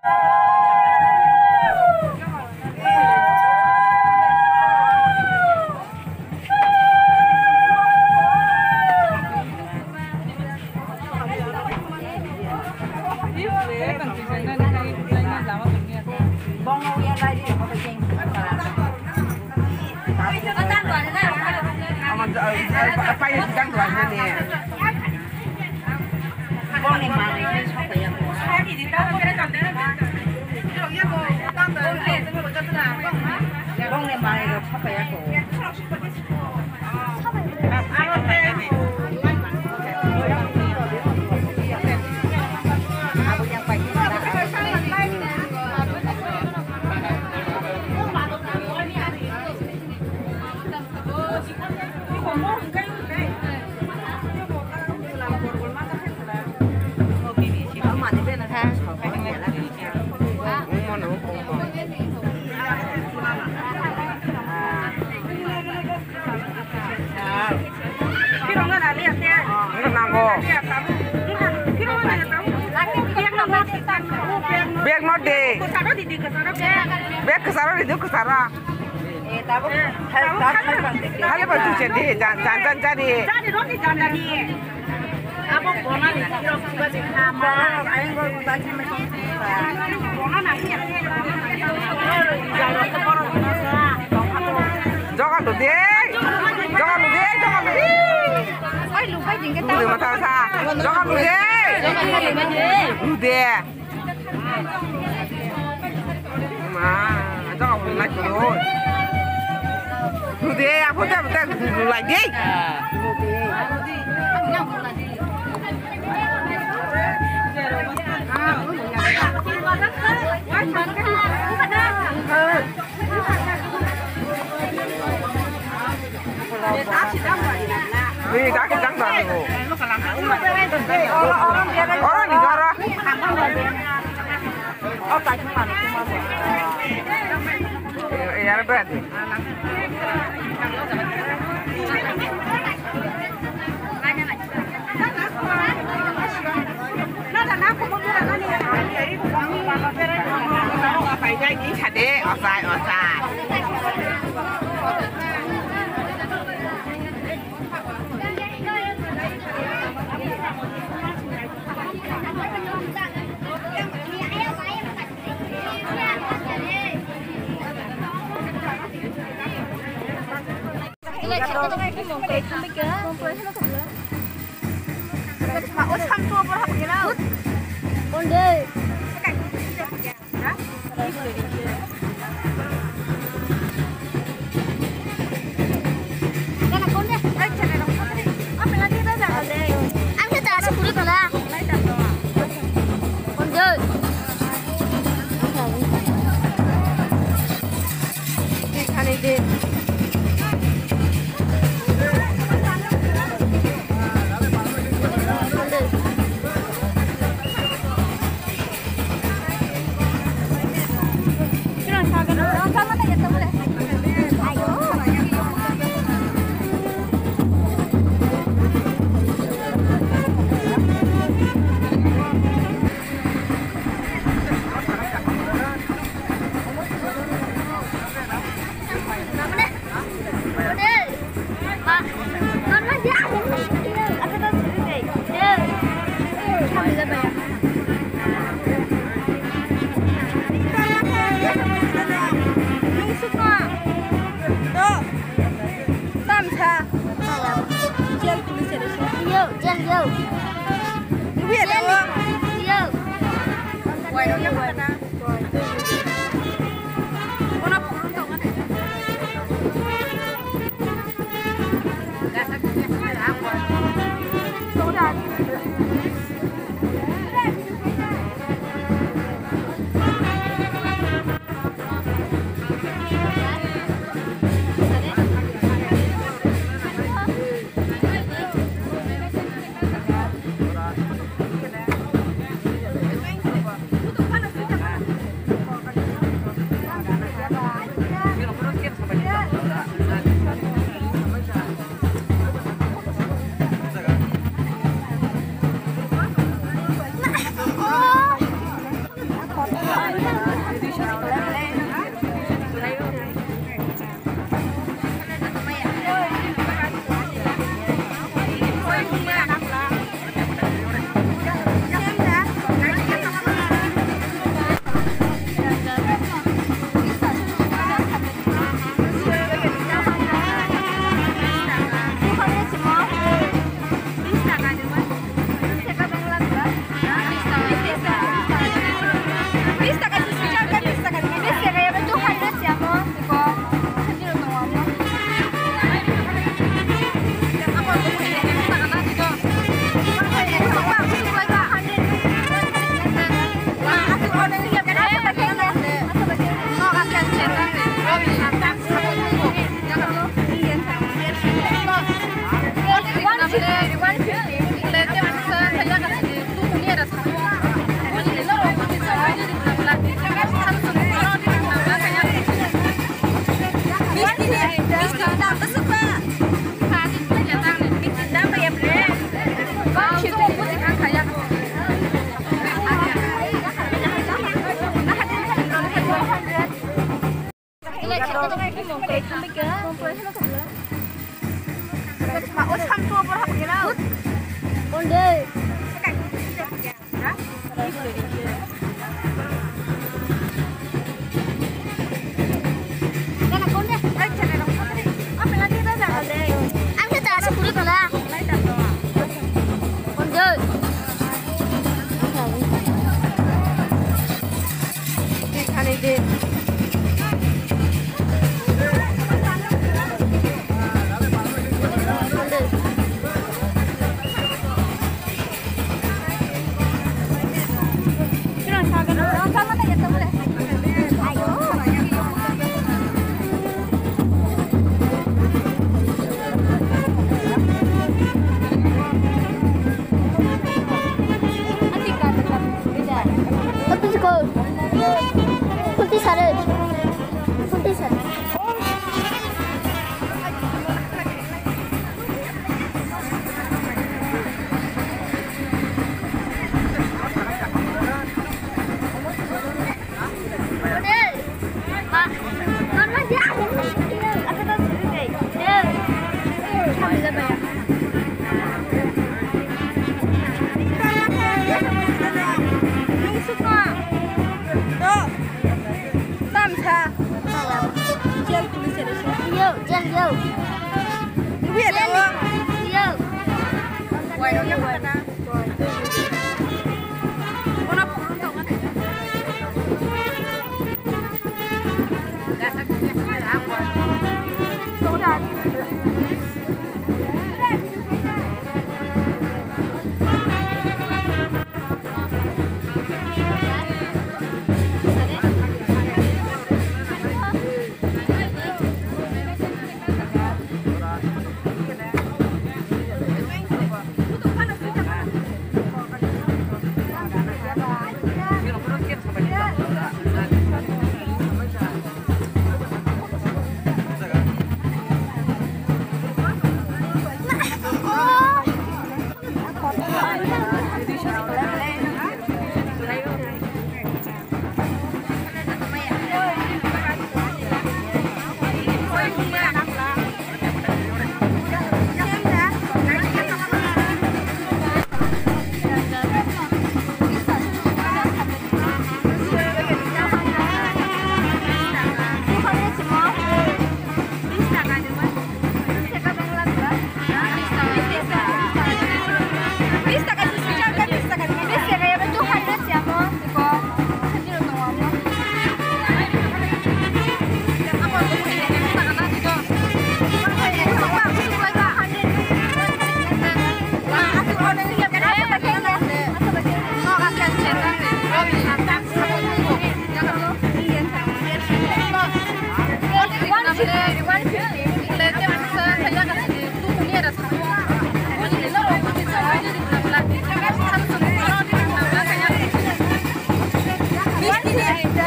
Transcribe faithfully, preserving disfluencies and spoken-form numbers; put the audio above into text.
Phải căng đoạn nè. Con này mà này không phải ăn. Cái gì đó cái đó đấy. Con này mà này không phải ăn. Biar not deh. Biar kesana itu kesana. Hal apa tuh jadi? Jangan jangan jadi. Jadi roti jangan jadi. Apa bola ni? Kira kira jadi nama. Ayo gua tanya macam ni. Bola nanti ya. Jangan tu deh. Jangan tu deh. Jangan tu deh. Ay, lupa jengke tahu. Lupa tahu sah. Jangan tu deh. Jangan lupa deh. Lu deh. Ma, jangan mulai dulu. Lu deh, apa dah dah lu lagi? Lu deh. Ini dah kita dah tu. Orang ni cara. Oh, tak cuma cuma. Eh, ada berarti. Phải dây đi chặt đi, ở sai ở sai. 이거 잠깐 좀 먹고 있을게. 먹고 있을게. 이거 막 오삼 수업을 하고 계나? 뭔데? Onde? Kunti sarut. Kunti sarut. Ini